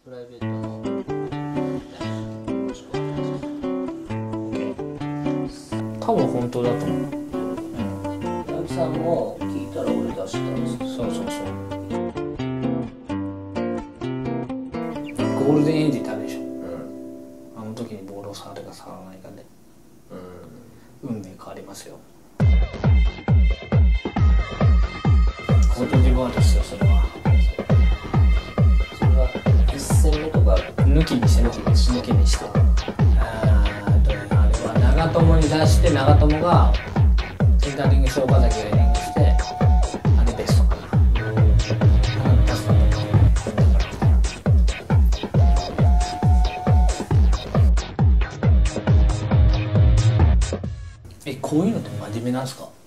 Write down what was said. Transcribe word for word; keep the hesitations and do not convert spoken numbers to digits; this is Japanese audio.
プライベートのもしくは多分本当だと思う。 八木さんも聞いたら俺出したんです。 そうそうそう。ゴールデンエイジいたでしょ、うん、あの時にボールを触るか触らないかで、うん、運命変わりますよ。コートジボワールですよ、それは。 それはいっ戦目とか抜きにして抜きにして抜きにしてあーとね、あれは長友に出して長友がセンタリングして岡崎がヘディングしてあれベストかな。え、こういうのって真面目なんですか？